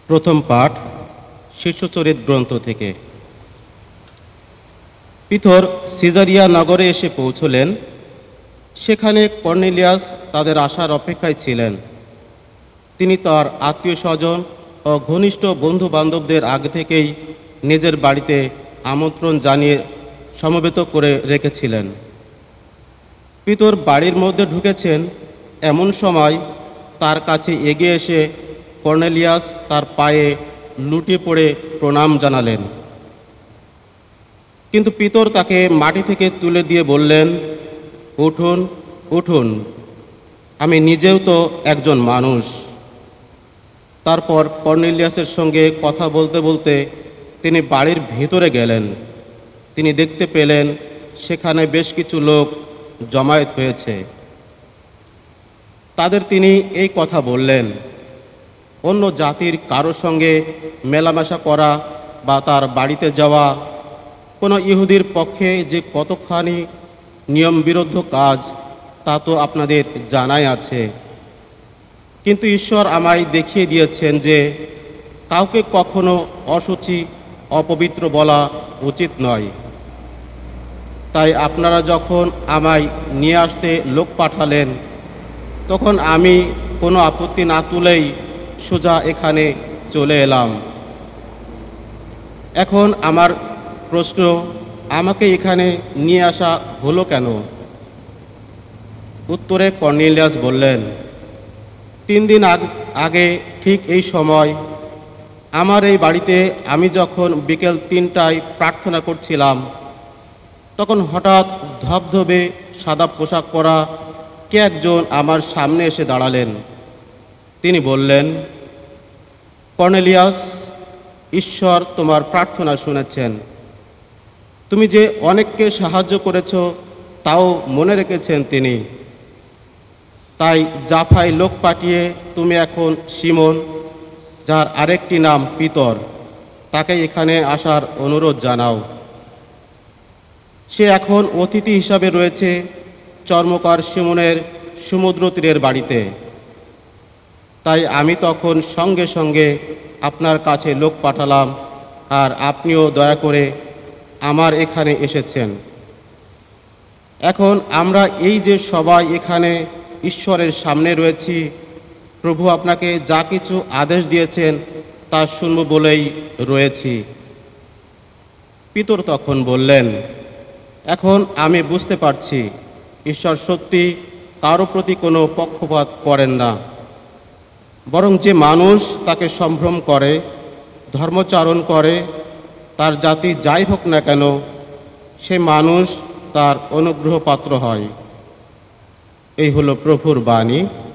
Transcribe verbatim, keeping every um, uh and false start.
প্রথম পাঠ শিষ্যচরিত গ্রন্থ থেকে। পিতর সিজারিয়া নগরে এসে পৌঁছলেন। সেখানে কর্নেলিয়াস তাদের আসার অপেক্ষায় ছিলেন। তিনি তার আত্মীয় স্বজন ও ঘনিষ্ঠ বন্ধু বান্ধবদের আগে থেকেই নিজের বাড়িতে আমন্ত্রণ জানিয়ে সমবেত করে রেখেছিলেন। পিতর বাড়ির মধ্যে ঢুকেছেন, এমন সময় তার কাছে এগিয়ে এসে কর্নেলিয়াস তার পায়ে লুটিয়ে পড়ে প্রণাম জানালেন। কিন্তু পিতর তাকে মাটি থেকে তুলে দিয়ে বললেন, উঠুন উঠুন, আমি নিজেও তো একজন মানুষ। তারপর কর্নেলিয়াসের সঙ্গে কথা বলতে বলতে তিনি বাড়ির ভিতরে গেলেন। তিনি দেখতে পেলেন সেখানে বেশ কিছু লোক জমায়েত হয়েছে। তাদের তিনি এই কথা বললেন, অন্য জাতির কারো সঙ্গে মেলামেশা করা বা তার বাড়িতে যাওয়া কোনো ইহুদির পক্ষে যে কতখানি নিয়মবিরুদ্ধ কাজ তা তো আপনাদের জানাই আছে। কিন্তু ঈশ্বর আমায় দেখিয়ে দিয়েছেন যে কাউকে কখনো অসুচি অপবিত্র বলা উচিত নয়। তাই আপনারা যখন আমায় নিয়ে আসতে লোক পাঠালেন, তখন আমি কোনো আপত্তি না তুলেই সোজা এখানে চলে এলাম। এখন আমার প্রশ্ন, আমাকে এখানে নিয়ে আসা হলো কেন? উত্তরে কর্নেলিয়াস বললেন, তিন দিন আগে ঠিক এই সময় আমার এই বাড়িতে আমি যখন বিকেল তিনটায় প্রার্থনা করছিলাম, তখন হঠাৎ ধবধবে সাদা পোশাক পরা কে একজন আমার সামনে এসে দাঁড়ালেন। তিনি বললেন, কর্নেলিয়াস, ঈশ্বর তোমার প্রার্থনা শুনেছেন। তুমি যে অনেককে সাহায্য করেছ তাও মনে রেখেছেন তিনি। তাই জাফায় লোক পাঠিয়ে তুমি এখন সিমন, যার আরেকটি নাম পিতর, তাকে এখানে আসার অনুরোধ জানাও। সে এখন অতিথি হিসাবে রয়েছে চর্মকার সিমনের সমুদ্র তীরের বাড়িতে। তাই আমি তখন সঙ্গে সঙ্গে আপনার কাছে লোক পাঠালাম, আর আপনিও দয়া করে আমার এখানে এসেছেন। এখন আমরা এই যে সবাই এখানে ঈশ্বরের সামনে রয়েছি, প্রভু আপনাকে যা কিছু আদেশ দিয়েছেন তা শুনব বলেই রয়েছি। পিতর তখন বললেন, এখন আমি বুঝতে পারছি ঈশ্বর সত্যি কারো প্রতি কোনো পক্ষপাত করেন না, বরং যে মানুষ তাকে সম্ভ্রম করে, ধর্মচারণ করে, তার জাতি যাই হোক না কেন, সে মানুষ তার অনুগ্রহ পাত্র হয়। এই হলো প্রভুর বাণী।